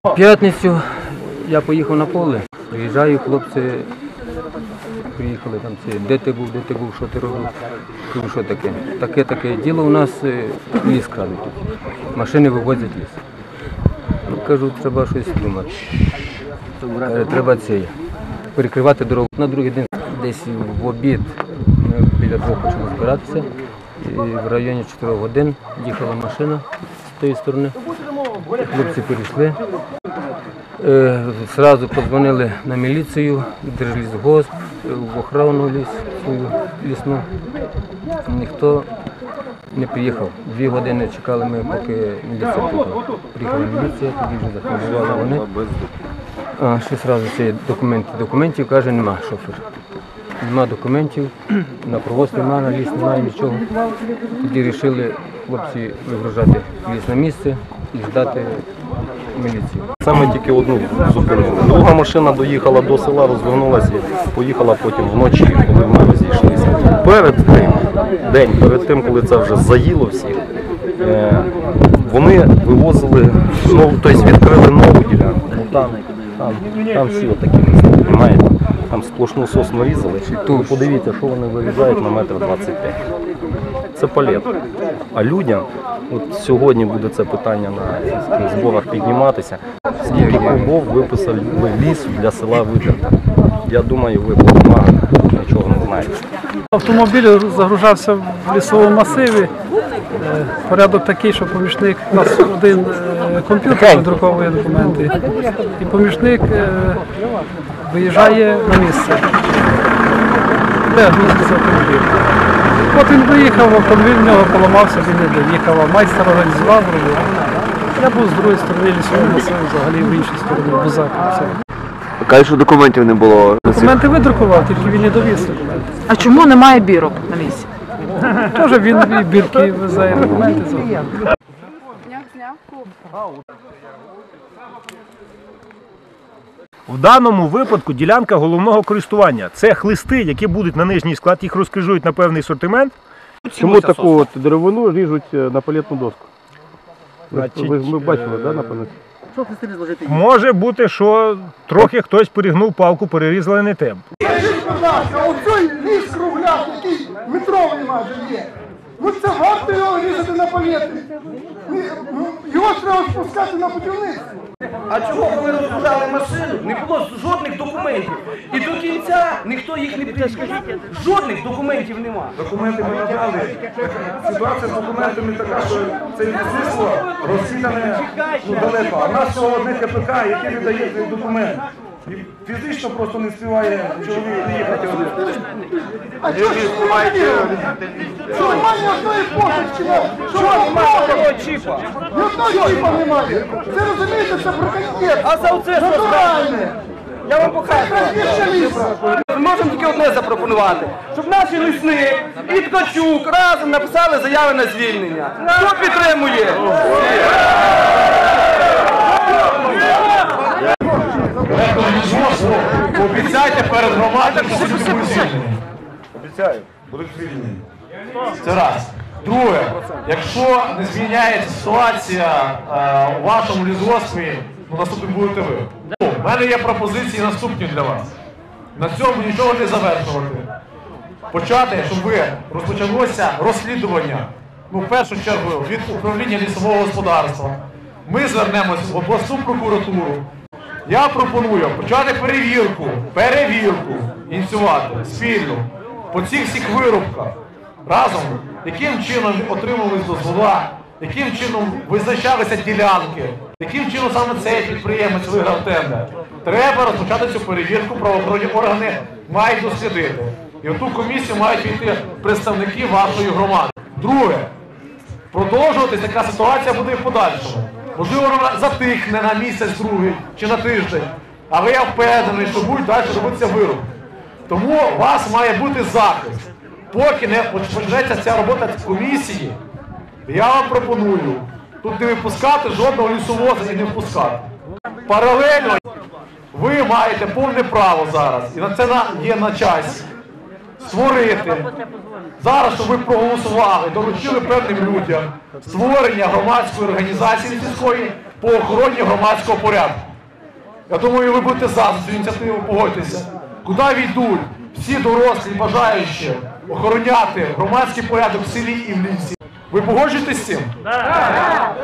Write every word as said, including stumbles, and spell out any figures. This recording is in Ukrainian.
В п'ятницю я поїхав на поле, приїжджаю, хлопці приїхали, там це, де ти був, де ти був, що ти робив, кажу, що таке. Таке таке діло у нас, ліс крадуть, машини вивозять ліс. Ну, кажу, треба щось думати, треба це, перекривати дорогу. На другий день десь в обід ми біля двох почали збиратися, і в районі чотирьох годин їхала машина з тієї сторони. Хлопці перейшли, е, одразу подзвонили на міліцію, Держлісгосп, в охорону ліс, лісну. Ніхто не приїхав. Дві години чекали ми, поки міліція приїхала. Приїхала міліція, тоді вже зафіксували вони. А ще одразу ці документи. Документів, каже, нема шофер. Нема документів, на провоз немає, на ліс немає нічого. Тоді вирішили хлопці вигружати ліс на місце і ждати міліцію. Саме тільки одну зупинили. Друга машина доїхала до села, розвернулася і поїхала потім вночі, коли ми розійшлися. Перед тим, день перед тим, коли це вже заїло всіх, вони вивозили, тобто відкрили нову ділянку. Там, там, там всі отакі листи, розумієте? Там сплошну сосну різали. Тут подивіться, що вони вирізають на метр двадцять п'ять. Це палет. А людям, от сьогодні буде це питання на зборах підніматися, скільки кубов виписав ліс для села Видерта. Я думаю, ви бумага нічого не знаєте. Автомобіль загружався в лісовому масиві. Порядок такий, що помічник, у нас один комп'ютер видруковує документи, і помічник виїжджає на місце, де грузиться автомобіль. От він виїхав, автомобіль в нього поламався, він не доїхав, а майстер організував, робив. Я був з другої сторони лісового масиву, взагалі в іншій стороні, бузак. Кажуть, що документів не було. Документи видрукував, тільки він не довіз документи. А чому немає бірок на місці? Теж він і бірки везе, і документи зробив. В даному випадку ділянка головного користування. Це хлисти, які будуть на нижній склад, їх розкрижують на певний сортимент. Чому таку от деревину ріжуть на палетну доску? Значить, ви, ми бачили, да, напевно? Може бути, що трохи хтось перегнув палку, перерізали не тим. Скажіть, будь ласка, оцей ліс кругляк, який метровий майже є, ну це варто його різати на палети. Його треба спускати на будівництво. А чого, коли розгружали машину, не було жодних документів. І до кінця ніхто їх не підтримує. Жодних документів нема. Документи ми надали. Ситуація з документами така, що це відсутство розсідане ну, далеко. А в нас всього одне КПК, яке видає цей документ. І фізично просто не співає чоловік приїхати. А чого ж немає? Що немає ні одної позначки? Що немає чіпа? Ні одного чіпа немає. Це розумієте, це браконьєр. А за оце що натуральне. Я вам покажу. Ми можемо тільки одне запропонувати, щоб наші лісник і Ткачук разом написали заяви на звільнення. Хто підтримує? Обіцяйте перед громадою, що будуть звільнені. Обіцяю, будуть звільнені. Це раз. Друге, якщо не зміняється ситуація е, у вашому лісгоспі, ну наступним будете ви. У мене є пропозиції наступні для вас. На цьому нічого не завершувати. Почати, щоб ви розпочалося розслідування, ну в першу чергу від управління лісового господарства. Ми звернемось в обласну прокуратуру. Я пропоную почати перевірку, перевірку, ініціювати спільно по цих всіх вирубках разом, яким чином отримувались дозвола, яким чином визначалися ділянки, яким чином саме цей підприємець виграв тендер. Треба розпочати цю перевірку, правоохоронні органи мають дослідити. І в ту комісію мають війти представники вашої громади. Друге, продовжуватись така ситуація буде і в подальшому. Можливо, вона затихне на місяць-другий чи на тиждень, але я впевнений, що будуть далі робитися вирубки. Тому у вас має бути захист. Поки не почнеться ця робота в комісії, я вам пропоную тут не випускати жодного лісовоза і не впускати. Паралельно ви маєте повне право зараз, і на це є на часі, створити, зараз, щоб ви проголосували, доручили певним людям створення громадської організації сільської по охороні громадського порядку. Я думаю, ви будете за цю ініціативу, погодьтеся. Куди війдуть всі дорослі, бажаючі охороняти громадський порядок в селі і в лісі. Ви погоджуєтесь з цим? Так.